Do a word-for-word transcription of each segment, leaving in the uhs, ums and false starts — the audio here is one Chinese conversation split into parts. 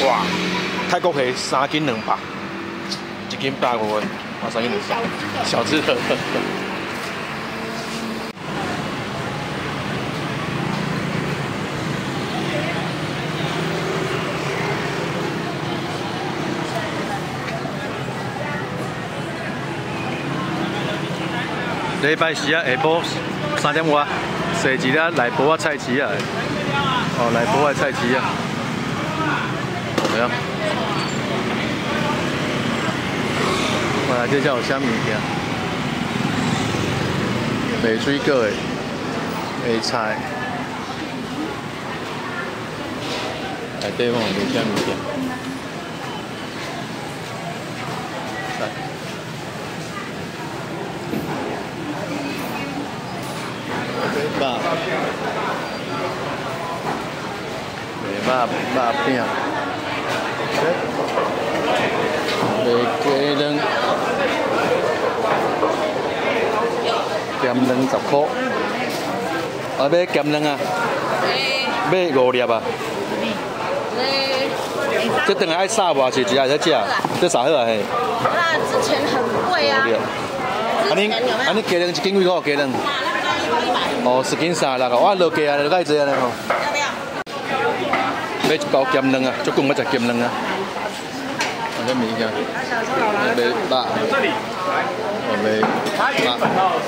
哇，泰国虾三斤两百，一斤百五的，啊三斤两百，小只的。礼拜四啊，下晡三点外，坐一粒内埔啊菜市啊，哦，内埔啊菜市啊，对啊。哇，这叫有啥物件？卖水果的，卖菜，内底看卖啥物件？肉，卖肉肉饼，卖鸡卵，咸卵十块。啊，买咸卵啊？买五粒啊？这等下爱杀无？是只爱在食？这啥好啊？嘿？ 那之前很贵啊。 啊你啊你鸡卵一斤几块？鸡卵？哦，一斤三六个，我落价啊，落介济安尼吼。要不要？买一包咸卵啊，足讲要食咸卵啊。有啥物件？买肉，哦买肉，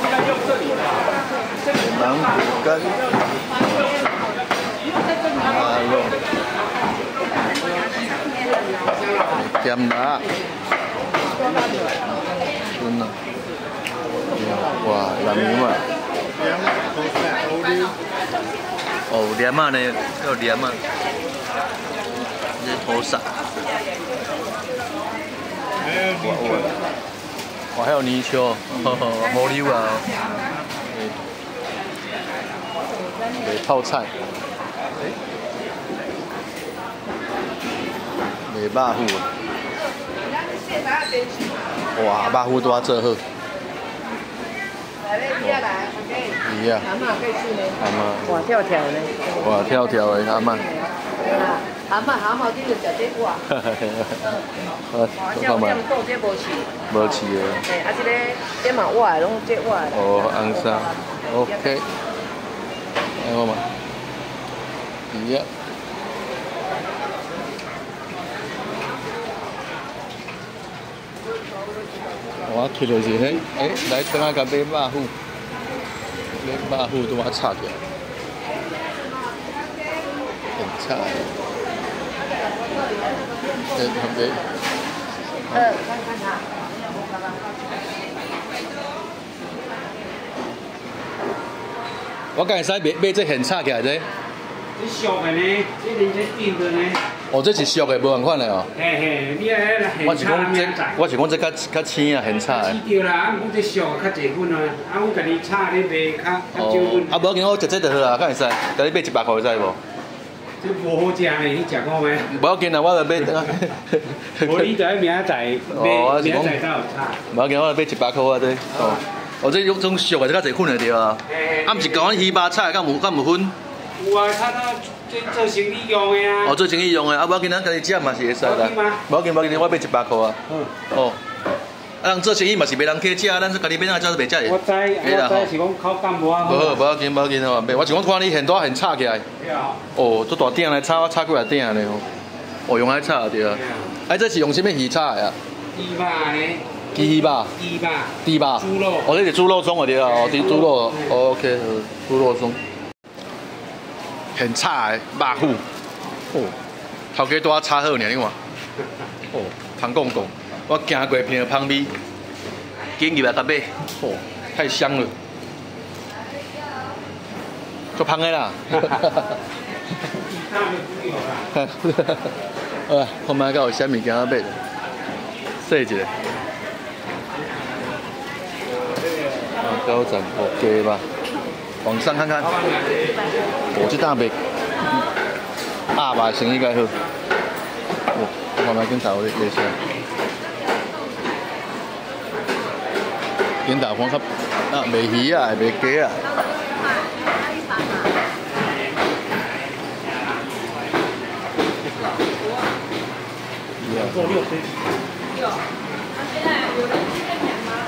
芒果干，马肉，咸辣，春啊，哇，蓝牛啊！哦，莲啊呢，有莲啊，这头伞。哇，还有泥鳅，毛溜啊，对，泡菜，卖肉糊，哇，肉糊都要做好。鱼啊，蛤蟆可以吃呢。蛤蟆。哇，跳跳呢。哇，跳跳的蛤蟆。蛤蟆蛤蟆你就食这个。哈哈哈。啊，这样做这无饲。无饲的。嘿，啊，这个这嘛活的，拢这活的。哦，红沙 ，OK。来看嘛。鱼啊。我去就是迄，诶，来等下甲买肉糊。买肉糊都我炒起来，很差。这旁边，呃，看看它。我刚才使买买这现炒起来这。这熟的呢，这里这硬的呢。哦，这是熟的，无同款的哦。嘿嘿，你啊，我是讲这，我是讲这较较青啊，现炒的。煮掉啦，啊，毋过这熟较济粉啊，啊，我甲你炒你卖较较少粉。啊，无要紧，我食这就好啊，敢会使？甲你买一百块，会使无？这无好食呢，你食过未？无要紧啊，我就买。无你就喺明仔载，明明仔载才有炒。无要紧，我就买一百块啊，这。哦。哦，这种种熟的，这较济粉就对啊。啊，毋是讲鱼肉菜，敢无敢无粉？有啊，他他做做生意用的啊。哦，做生意用的，啊，无要紧，咱家己食嘛是会使啦。无要紧，无要紧，我买一百块啊。嗯。哦。啊，人做生意嘛是袂人客食，咱是家己买哪照是袂食的。我知，我知是讲口感无啊好。无好，无要紧，无要紧哦。我是讲看你现大现炒起来。哦，做大鼎来炒，我炒几啊鼎呢？哦，用来炒对啊。啊，这是用什么鱼炒的啊？鸡肉呢？鸡肉。鸡肉。鸡肉。猪肉。哦，这是猪肉松对啊，哦，这猪肉。OK， 猪肉松。现炒的肉糊，哦，头家拄仔炒好尔，你看，哦，香讲讲，我行过片香味，紧入来甲买，哦，太香了，足香的啦，哈哈哈哈哈，啊，看卖敢有啥物件仔买，说一下，啊，九十五鸡吧。往上看看，我这大杯，鸭吧生意该好。哦，我看卖跟头咧咧些，跟头看较啊卖鱼啊，卖鸡啊。 啊。 做六可以。 有。那现在有人去认养吗？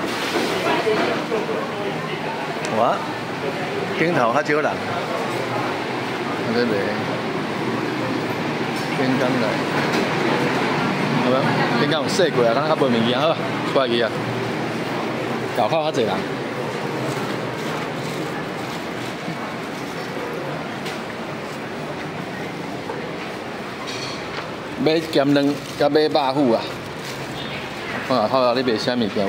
哇，顶头较少人，啊这卖边江来，好无？边江有洗过啊，敢若较无物件好，出来去啊。搞口较侪人。 买咸蛋，甲买肉虎啊！看下好啊，你卖啥物件无？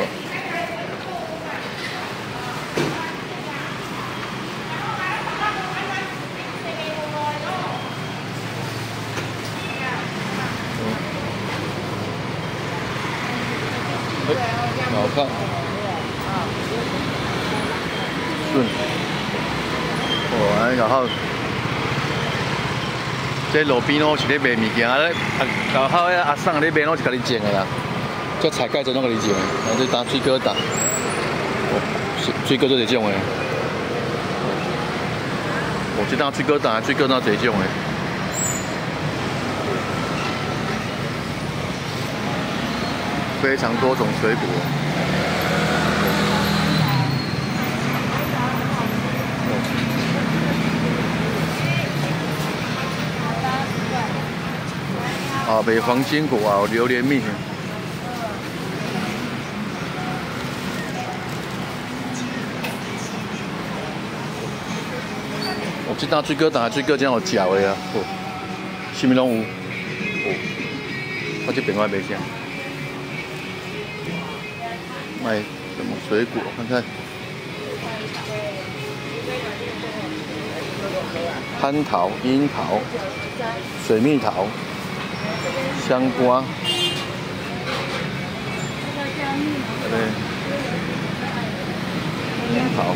好看。顺。哇，安尼就好。 这路边拢是咧卖物件，啊咧啊好咧阿送咧卖拢是家己种的啦，这菜盖真拢家己种的，啊这当水果档，哦，水果做这种的，哦，这当水果档，水果当这种的，非常多种水果。 啊，卖黄金果啊，有榴莲蜜。哦，这当水果档，水果真有食的啊，哦，啥物拢有。哦，我这边我卖啥？卖什么水果？看看。蟠桃、樱桃、水蜜桃。 香瓜，对，樱桃，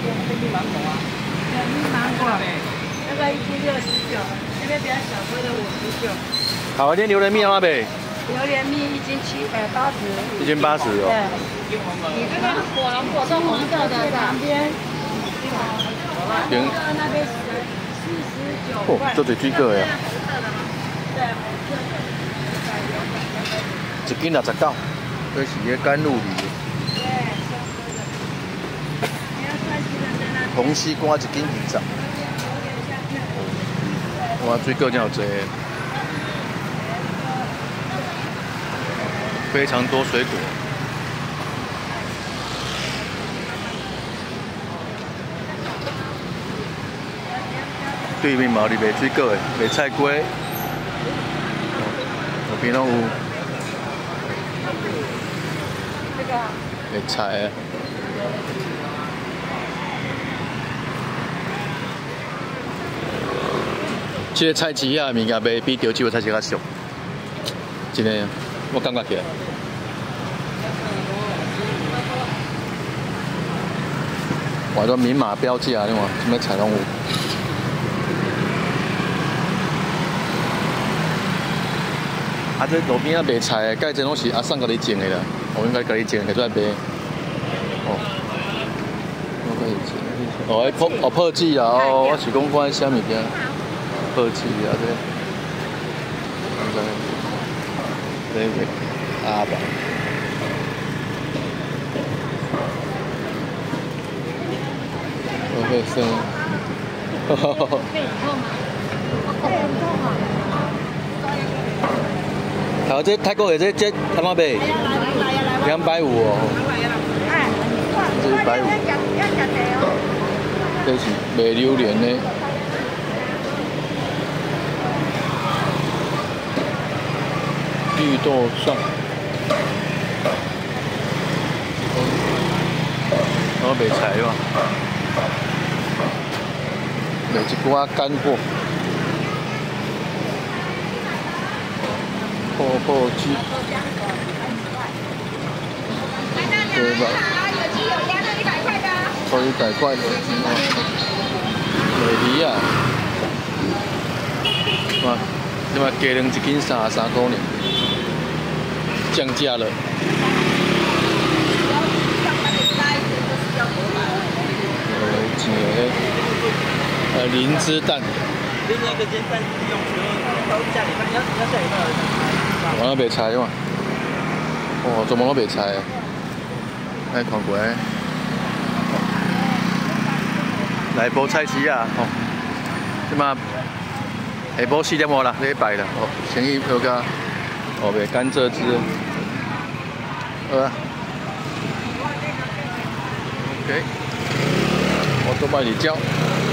芒果，那个一斤六十九，这边比较小颗的五十九。好，今天榴莲蜜要卖？ 榴莲蜜一斤七百八十。 一斤八十哦。 对。你这个火龙果是红色的，旁边。 行。 那边四十九块。 哦，做最水果的。 对。 一斤六十九，这是个甘露梨。红西瓜一斤二十。哇，水果真有多，非常多水果。对面嘛有卖水果的，卖菜瓜，路边拢有。 卖菜啊！这个菜市啊，物件卖比潮州的菜市较俗，真的，我感觉起来。哇，都明码标价，你看，什么菜拢有。啊，这路边啊卖菜的，介真拢是阿送家己种的啦。 我应该家己种，摕出来卖。哦，我家己种。哦，迄破哦破纸啊！哦，我是讲看啥物件？破纸啊，这。这个阿爸。我会生。哈哈哈。可以痛吗？可以痛啊！好，这泰国的这这他妈卖？ 两百五哦，这一百五，这是卖榴莲的，绿豆蒜，然后卖菜嘛，卖一寡干货，泡泡鸡。 对吧？有鸡有鸭的，一百块的。抽一百块的，美梨啊！哇，你嘛鸡卵一斤三十三块呢，降价了。呃，几个？呃，灵芝蛋。另外一个煎蛋是用，然后下礼拜你要你要下礼拜。我那边菜嘛。 哦，怎么都袂菜，来看过来，来补菜市啊，哦，即嘛下晡四点外啦，礼拜啦，哦，生意好甲，哦，卖甘蔗汁，好啊 ，OK，我都卖你教。